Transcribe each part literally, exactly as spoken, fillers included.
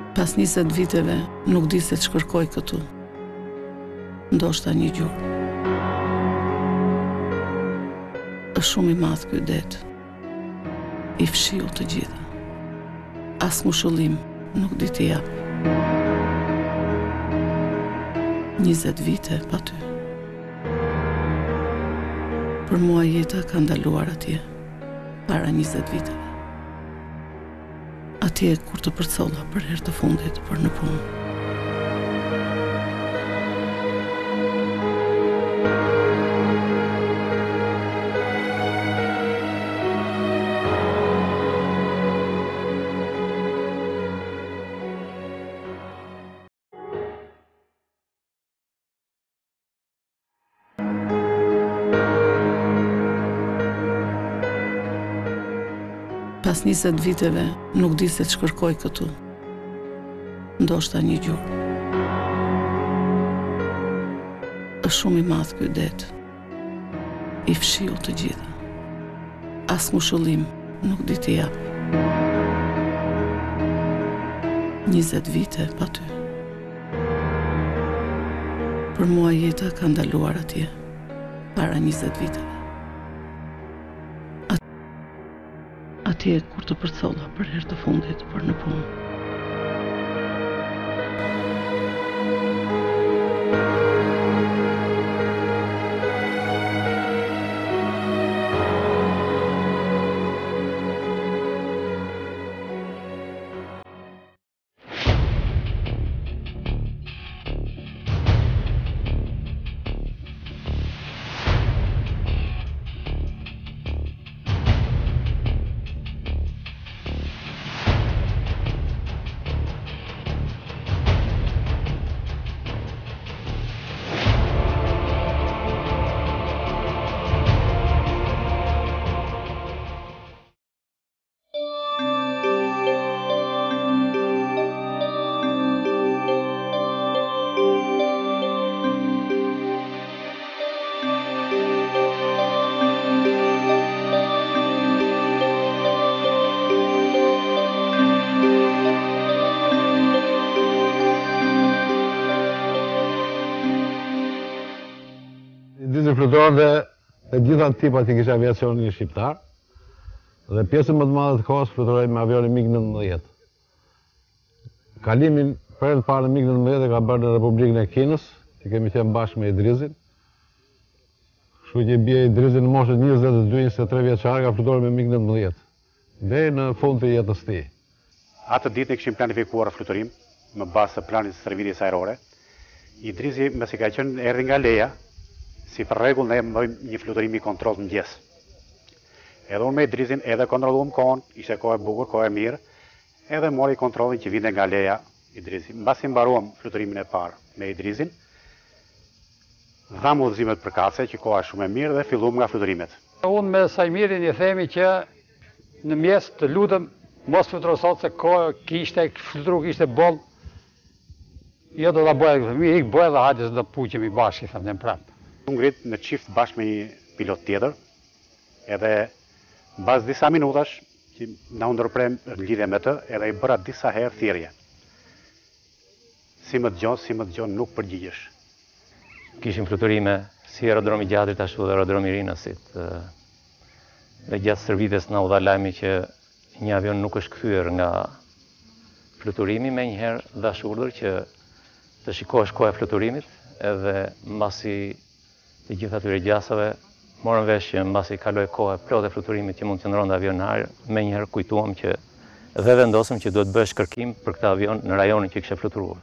Pas njëzet viteve nuk di se ç'kërkoj këtu. Ndoshta një gjurmë. Është shumë i madh ky det. I fshiu të gjitha. As ngushëllim nuk di t'i jap. njëzet vite pa ty. Për mua jeta ka ndaluar atje, para njëzet viteve. Atje kur të përcolla për herë të fundit për në punë. Pas njëzet viteve nuk di se ç'kërkoj këtu. Ndoshta një gjurmë. Është shumë i madh ky det. I fshiu të gjitha. As ngushëllim nuk di t'i jap. njëzet vite pa ty. Për mua jeta ka ndaluar atje, para njëzet viteve. Atje kur të përcolla për herë të fundit për në punë. Drizin fluturon dhe të gjitha tipat që kishte aviacioni shqiptar dhe pjesën më të madhe të kohës fluturoi me avionin MiG nëntëmbëdhjetë. Kalimin për herë të parë në MiG nëntëmbëdhjetë e ka bërë në Republikën e Kinës, që kemi qenë bashkë me Idrizin. Kështu që bie Idrizin në moshën njëzet e dy njëzet e tre vjeçar ka fluturuar me MiG nëntëmbëdhjetë deri në fund të jetës së tij. Atë ditë ne kishim planifikuar fluturim me bazë të planit të stërvitjes ajrore. Idrizi, mbasi ka qenë erdhi nga Leja, si për rregull ne bëjmë një fluturim i kontroll mëngjes. Edhe unë me Idrizin edhe kontrolluam kohën, ishte kohë e bukur, kohë e mirë, edhe mori kontrollin që vinte nga Leja Idrizi. Mbasi mbaruam fluturimin e parë me Idrizin, dham udhëzimet përkatëse që koha është shumë e mirë dhe filluam nga fluturimet. Unë me Sajmirin i themi që në mjes të lutem mos fluturo sot se kohë kishte, fluturu kishte boll. Jo do ta bëj, mi ik bëj dhe hajde se do puqemi bashkë, them ne prap. Unë ngrit në çift bashkë me një pilot tjetër, edhe mbas disa minutash që na u ndërprem lidhje me të, edhe i bëra disa herë thirrje. Si më dëgjon, si më dëgjon, nuk përgjigjesh. Kishim fluturime si aerodromi Gjatrit ashtu dhe aerodromi Rinasit. Dhe gjatë stërvitjes na u dha lajmi që një avion nuk është kthyer nga fluturimi, me njëherë dhash urdhër që të shikohesh koha e fluturimit, edhe mbasi të gjitha atyre gjasave morën vesh që mbasi kaloi koha e plotë e fluturimit që mund të qëndronte avion në ajër, me njëherë kujtuam që dhe vendosëm që duhet bëhesh kërkim për këtë avion në rajonin që kishte fluturuar.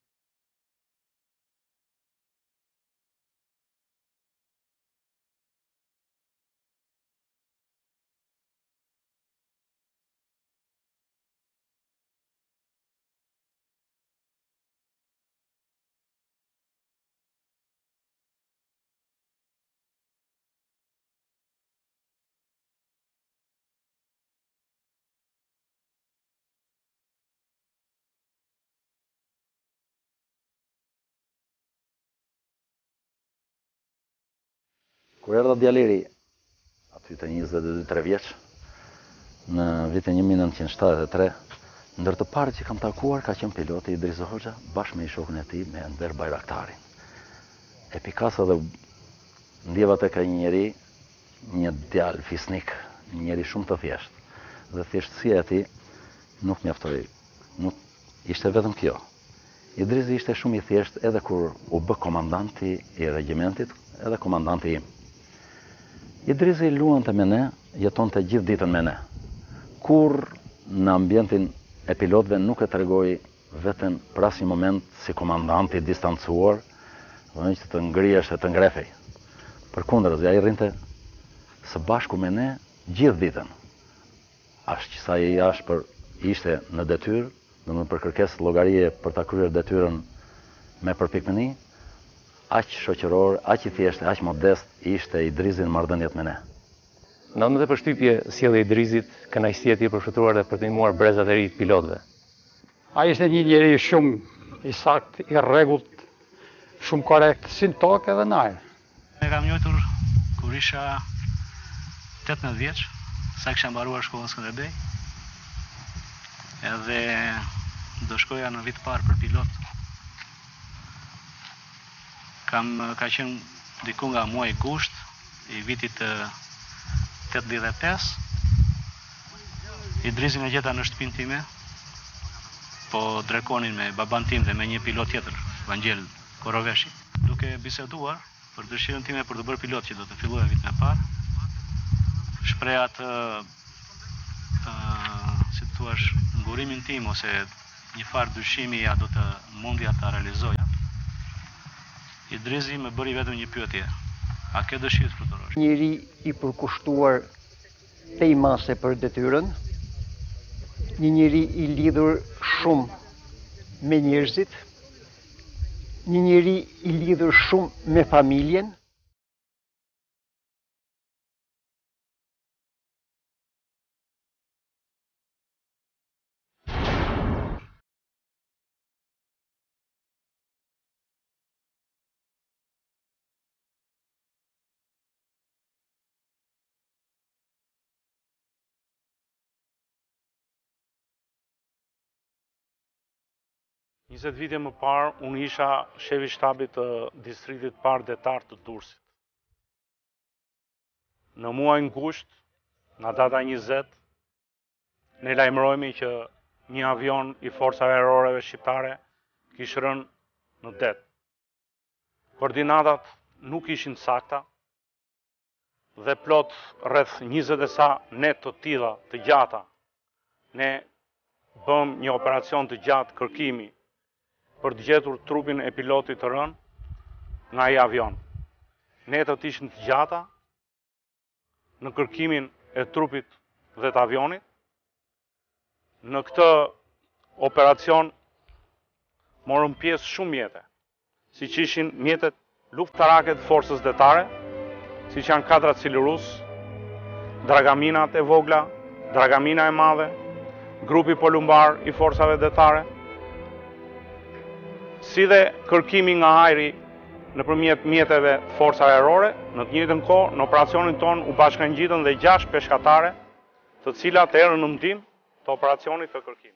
Kur erdha djaleri, aty të njëzet e dy tre vjeç, në vitin një mijë e nëntëqind shtatëdhjetë e tre, Ndër të parë që kam takuar ka qenë piloti Idris Hoxha bashkë me i shokun e tij me Ender Bajraktarin. E pikasa dhe ndjeva tek ai një njeri, një djalë fisnik, një njeri shumë të thjeshtë. Dhe thjeshtësia e tij nuk mjaftoi, nuk ishte vetëm kjo. Idrisi ishte shumë i thjeshtë edhe kur u bë komandanti i regjimentit, edhe komandanti im. Idrisi luante me ne, jetonte gjithë ditën me ne. Kur në ambientin e pilotëve nuk e tregoi veten për asnjë moment si komandant i distancuar, dhe që të ngrihesh e të ngrefej. Përkundër, ai rrinte së bashku me ne gjithë ditën. Aq sa i ashpër ishte në detyrë, domethënë për kërkesë llogarie për ta kryer detyrën me përpikmëni, aq shoqëror, aq i thjeshtë, aq modest ishte Idrisi në marrëdhëniet me ne. Në më dhe përshtypje sjellja e Idrisit, kënaqësia e tij përfituar dhe për të ndihmuar brezat e ri të pilotëve. Ai ishte një njeri shumë i saktë, i rregullt, shumë korrekt, si në tokë edhe në ajër. E kam njohur kur isha tetëmbëdhjetë vjeç, sa kisha mbaruar shkollën Skënderbej. Edhe do shkoja në vit parë për pilot. Kam ka qenë diku nga muaji gusht i vitit tetëdhjetë e pesë. Idrisin e gjeta në shtëpinë time, po drekonin me baban tim dhe me një pilot tjetër, Vangjel Koroveshi, duke biseduar për dëshirën time për të bërë pilot që do të filloja vitin e parë. Shpreha të, si të thuash, ngurimin tim ose një farë dyshimi ja do të mundja ta realizoja. Idrisi më bëri vetëm një pyetje. A ke dëshirë të fluturosh? Njëri i përkushtuar te i mase për detyrën, një njëri i lidhur shumë me njerëzit, një njëri i lidhur shumë me familjen. njëzet vite më parë, unë isha shefi shtabit të distriktit parë detar të Durrësit. Në muajin gusht, në data njëzet, ne lajmërohemi që një avion i forcave ajroreve shqiptare kishte rënë në det. Koordinatat nuk ishin sakta dhe plot rreth njëzet e sa net të tilla të gjata. Ne bëm një operacion të gjatë kërkimi për të gjetur trupin e pilotit të rënë nga ai avion. Netët ishin të gjata në kërkimin e trupit dhe të avionit. Në këtë operacion morën pjesë shumë mjete, siç ishin mjetet luftarake të forcës detare, siç janë kadrat Silurus, dragaminat e vogla, dragamina e madhe, grupi polumbar i forcave detare, si dhe kërkimi nga ajri nëpërmjet mjeteve të forcave ajrore. Në të njëjtën kohë, në operacionin ton u bashkangjitën dhe gjashtë peshkatare, të cilat erën në ndihmë të operacionit të kërkimit.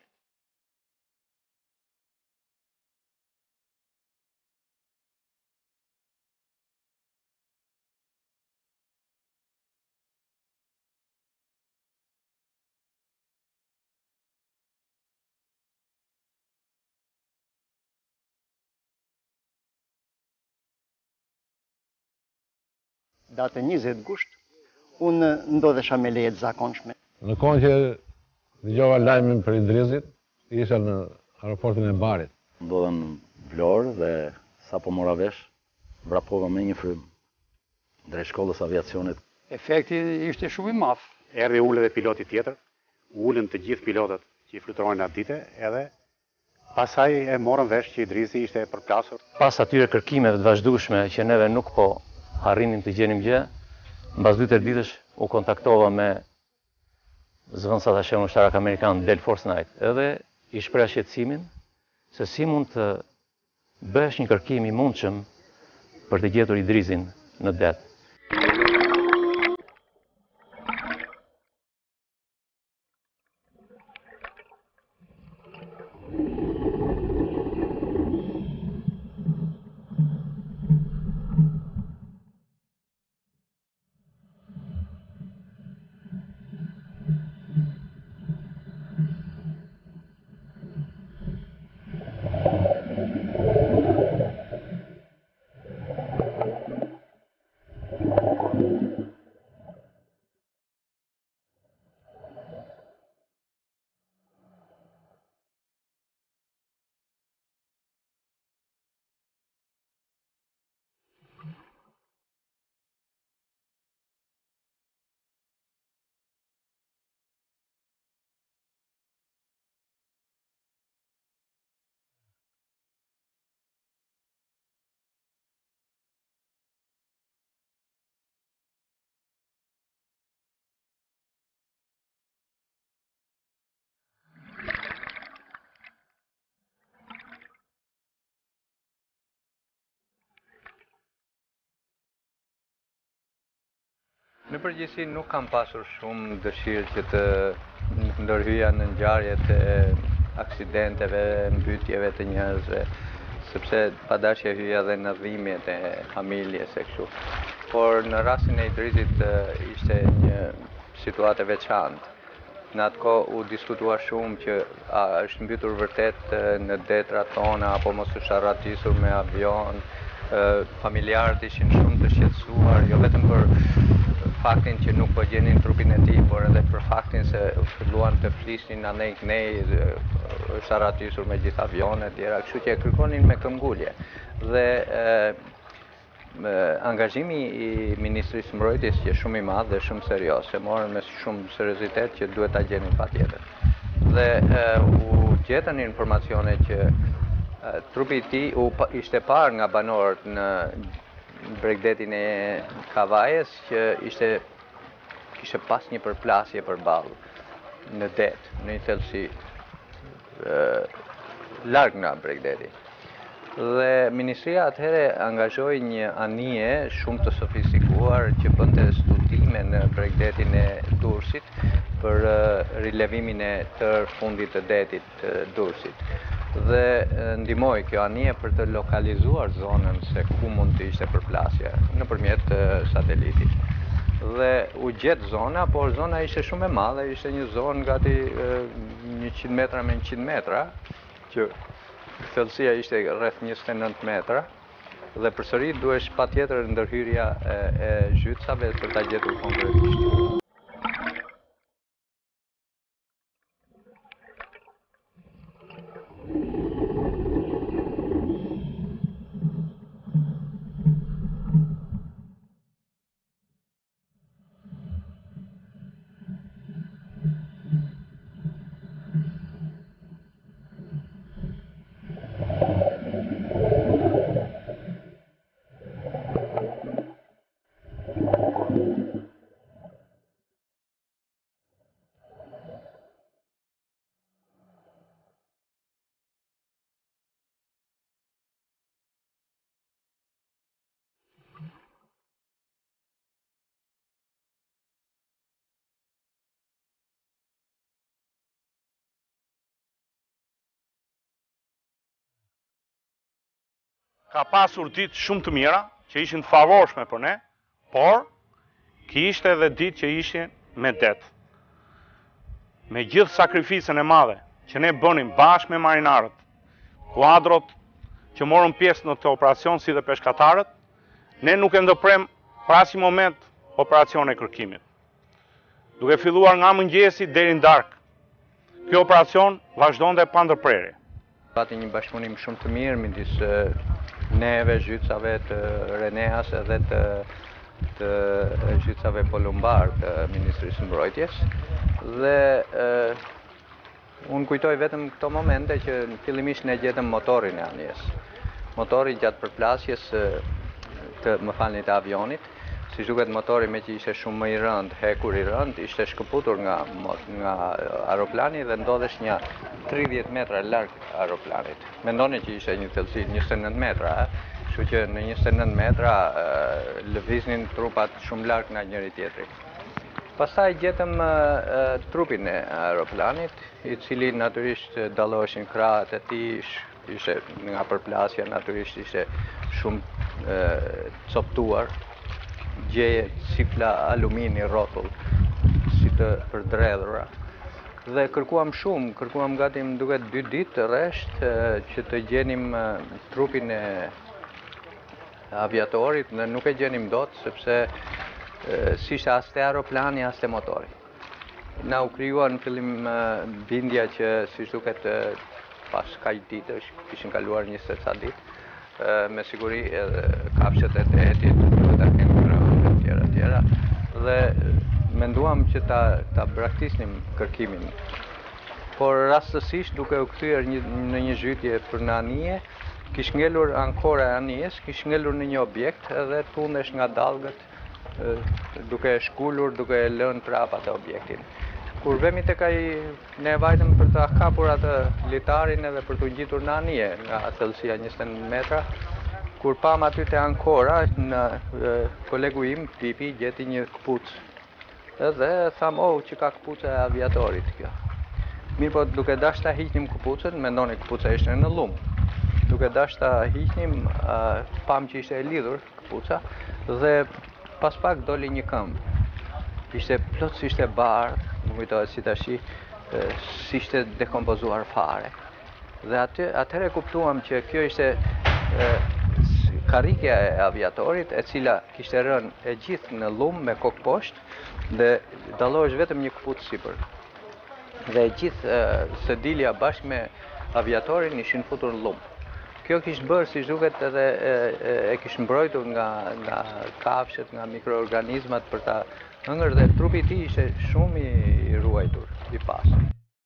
Datën njëzet gusht, unë ndodhesha me leje të zakonshme. Në kohën që dëgjova lajmin për Idrisin, isha në aeroportin e Barit. Ndodhen në Vlorë dhe sa po mora vesh, vrapova me një frym drejt shkollës aviacionit. Efekti ishte shumë i madh. Erdhi ule dhe piloti tjetër, ulën të gjithë pilotët që i fluturonin atë dite, edhe pasaj e morën vesh që Idrisi ishte përplasur. Pas atyre kërkimeve të vazhdueshme që neve nuk po arrinim të gjenim gjë, mbas dy tre ditësh u kontaktova me zëvendësat ashtë ushtarak amerikan Del Force Night, edhe i shpreha shqetësimin se si mund të bësh një kërkim i mundshëm për të gjetur Idrisin në det. Në përgjithësi nuk kam pasur shumë dëshirë që të ndërhyja në ngjarjet e aksidenteve, mbytyjeve të njerëzve, sepse padashje hyja edhe në dhimbjet e familjes e kështu. Por në rastin e Idrizit ishte një situatë e veçantë. Në atë kohë u diskutua shumë që a është mbytur vërtet në detrat tona apo mos është arratisur me avion. Familjarët ishin shumë të shqetësuar, jo vetëm për faktin që nuk po gjenin trupin e tij, por edhe për faktin se filluan të flisnin anej knej, është arratisur me gjithë avionet e tjera, kështu që e kërkonin me këmbgulje. Dhe angazhimi i Ministrisë së Mbrojtjes që shumë i madh dhe shumë serioz, e morën me shumë seriozitet që duhet ta gjenin patjetër. Dhe u gjetën informacione që trupi i tij u ishte parë nga banorët në bregdetin e Kavajës që ishte kishte pas një përplasje përballë në det, në një thellësi larg nga bregdeti. Dhe Ministria atëherë angazhoi një anije shumë të sofistikuar që bënte studime në bregdetin e Durrësit për rilevimin e tërë fundit të detit të Durrësit. Dhe ndihmoi kjo anije për të lokalizuar zonën se ku mund të ishte përplasje nëpërmjet satelitit. Dhe u gjet zona, por zona ishte shumë e madhe, ishte një zonë gati njëqind metra me njëqind metra, që thellësia ishte rreth njëzet e nëntë metra, dhe përsëri duhesh patjetër ndërhyrja e, e zhytësave për ta gjetur konkretisht. Ka pasur ditë shumë të mira, që ishin të favorshme për ne, por kishte edhe ditë që ishin me det. Me gjithë sakrificën e madhe që ne bënim bashkë me marinarët, kuadrot që morën pjesë në të operacion si dhe peshkatarët, ne nuk e ndërprem për asnjë moment operacion e kërkimit. Duke filluar nga mëngjesi deri në darkë, ky operacion vazhdonte pa ndërprerje. Pati një bashkëpunim shumë të mirë midis neve, zhytësave të Reneas edhe të, të zhytësave polumbar të Ministrisë së Mbrojtjes. Dhe eh, unë kujtoj vetëm këto momente që fillimisht ne gjetëm motorin e anijes. Motori gjatë përplasjes të më falni të avionit, si duket motori me që ishte shumë më i rënd, hekur i rënd, ishte shkëputur nga, nga aeroplani dhe ndodhesh një tridhjetë metra larg aeroplanit. Mendoni që ishte një thellësi njëzet e nëntë metra, kështu që në njëzet e nëntë metra lëviznin trupat shumë larg nga njëri tjetri. Pastaj gjetëm trupin e aeroplanit, i cili natyrisht dalloheshin krahët e tij, ishte nga përplasja natyrisht ishte shumë coptuar. Gjeje cifla alumini rrotull, si të përdredhura. Dhe kërkuam shumë, kërkuam gati më duket dy ditë rresht që të gjenim trupin e aviatorit dhe nuk e gjenim dot sepse s'ishte as te aeroplani as te motori. Na u krijuar në fillim bindja që siç duket pas kaq ditësh, kishin kaluar njëzet ca ditë, me siguri edhe kafshët e detit duhet ta kenë tjera tjera dhe menduam që ta, ta braktisnim kërkimin. Por rastësisht duke u kthyer një, në një zhytje për në anije, kish ngelur ankora e anijes, kish ngelur në një objekt edhe tundesh nga dallgët duke shkullur, duke lënë prapa atë objektin. Kur vemi tek ai, ne vajtëm për ta kapur atë litarin edhe për t'u ngjitur në anije nga thellësia njëzet e nëntë metra, Kur pam aty te Ankora, në kolegu im, Pipi, gjeti një këpucë. Edhe tham, oh, që ka këpucë e aviatorit kjo. Mirë po, duke dash ta hiqnim këpucën, mendoni këpuca ishte në lumë. Duke dash ta hiqnim, pam që ishte e lidhur këpuca, dhe pas pak doli një këmbë. Ishte plotësisht e bardhë, më kujtohet si tashi, si ishte dekompozuar fare. Dhe aty, atëherë kuptuam që kjo ishte karrikja e aviatorit, e cila kishte rënë e gjithë në lumë me kokë poshtë, dhe dallohesh vetëm një këpucë sipër. Dhe e gjithë së dilja bashkë me aviatorin ishin futur në lumë. Kjo kishte bërë, si duket, edhe e kishte mbrojtur nga nga kafshët, nga mikroorganizmat për ta hëngër, dhe trupi i tij ishte shumë i ruajtur, i pasur.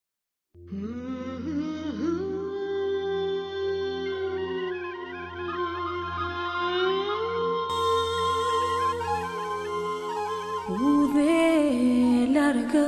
U dhe largë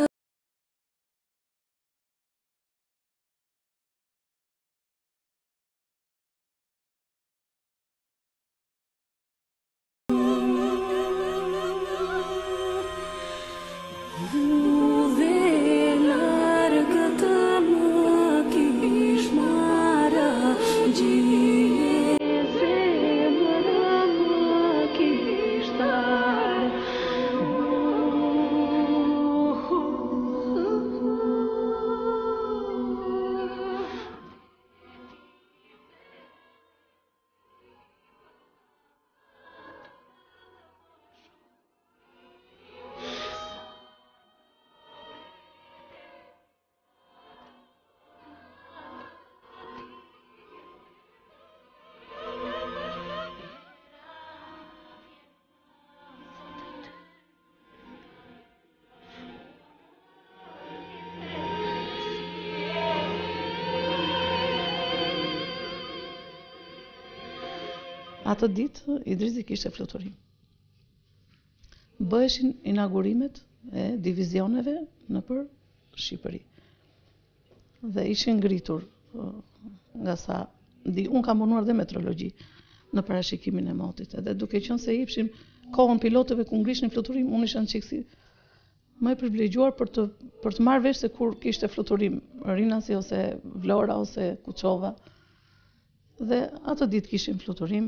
Atë ditë, Idrizi kishte fluturim. Bëheshin inaugurimet e divizioneve nëpër Shqipëri. Dhe ishin ngritur, nga sa di, unë kam punuar dhe meteorologji në parashikimin e motit. Edhe duke qenë se jepshim kohën pilotëve ku ngrishin fluturim, unë isha në çiksi më e privilegjuar për të për të marrë vesh se kur kishte fluturim Rinasi ose Vlora ose Kuçova. Dhe atë ditë kishin fluturim.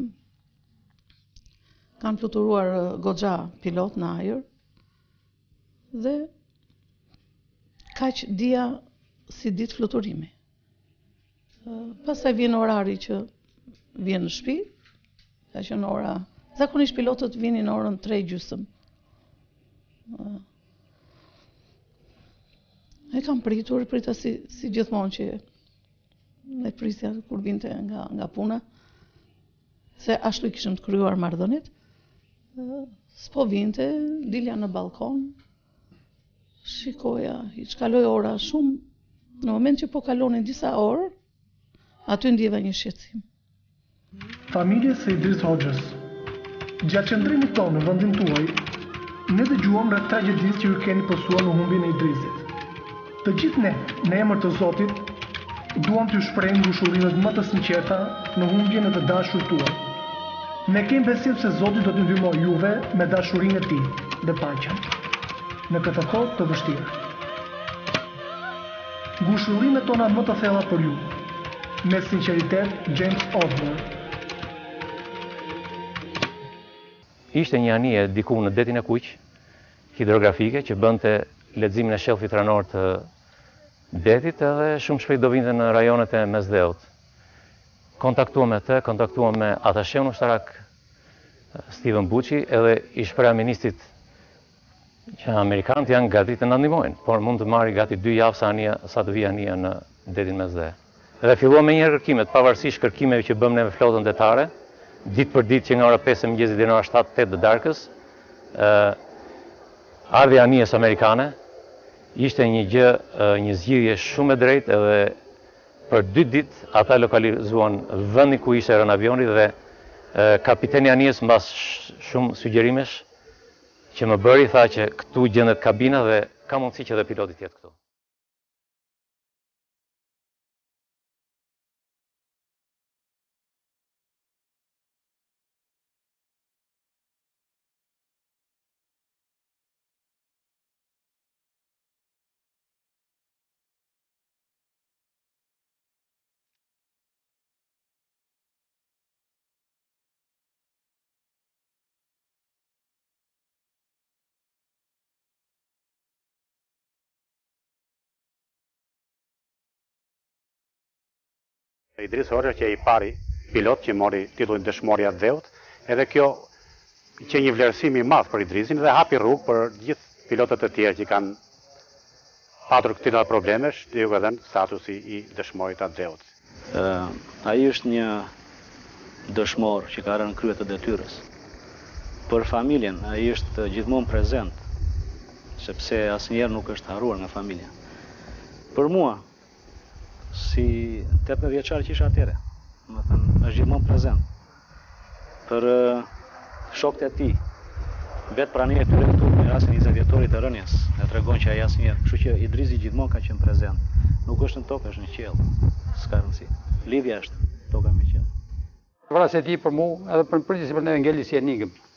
Kanë fluturuar goxha pilot në ajër dhe kaq dija si ditë fluturimi. Pastaj vjen orari që vjen në shtëpi, ka qenë ora, zakonisht pilotët vinin në orën tre e gjysmë. E kam pritur, prita si, si gjithmonë që e prisja kur vinte nga, nga puna, se ashtu i kishëm të kryuar marrëdhëniet. S'po vinte, dilja në balkon, shikoja, i shkaloj ora shumë, në moment që po kalonin disa orë, aty ndjeva një shqetësim. Familjes së Idris Hoxhës, gjatë qëndrimit tonë në vendin tuaj, ne dëgjuam rreth tragjedisë që ju keni pësuar në humbjen e Idrisit. Të gjithë ne, në emër të Zotit, duam t'ju shprehim ngushëllimet më të sinqerta në humbjen e të dashur tuaj. Ne kemi besim se Zoti do t'ju ndihmojë juve me dashurinë e Tij dhe paqen në këtë kohë të vështirë. Ngushëllimet tona më të thella për ju. Me sinqeritet, James Osborne. Ishte një anije diku në detin e Kuq, hidrografike, që bënte leximin e shelfit ranor të detit, edhe shumë shpejt do vinte në rajonet e Mesdheut. Kontaktuam me të, kontaktuam me atasheun ushtarak Steven Buçi, edhe i shpreha ministrit që Amerikanët janë gati të na ndihmojnë, por mund të marrë gati dy javë sa, anija, sa të vijë anija në detin Mesdhe. Dhe filluam me një kërkimet, pavarësisht kërkimeve që bëm ne me flotën detare, ditë për ditë që nga ora pesë e mëngjesit deri në ora shtatë tetë të darkës, ardhja e anijes amerikane ishte një gjë, një zgjidhje shumë e drejtë, edhe për dy ditë ata lokalizuan vendin ku ishte rënë avioni dhe kapiteni i anijes mbas shumë sugjerimesh që më bëri, tha që këtu gjendet kabina dhe ka mundësi që edhe piloti të jetë këtu. Idris Hoxha që i pari pilot që mori titullin dëshmorja dheut, edhe kjo që një vlerësim i madh për Idrisin dhe hapi rrugë për gjithë pilotët e tjerë që kanë patur këto problemesh, dhe ju ka dhënë statusi i dëshmorit të dheut. Uh, ai është një dëshmor që ka rënë krye të detyrës. Për familjen, ai është gjithmonë prezent, sepse asnjëherë nuk është harruar nga familja. Për mua, si tetëmbëdhjetë vjeçar që isha atëre, më thënë, është gjithmonë prezent. Për uh, shokët e tij, vetë prania e tyre këtu në rastin e njëzet vjetorit të rënies, e tregon që ai asnjëherë. Kështu që Idrisi gjithmonë ka qenë prezent. Nuk është në tokë, është në qiell. S'ka rëndësi. Lidhja është toka me qiell. Vrasja e tij për mua, edhe për përgjithësi për ne ngeli si enigmë.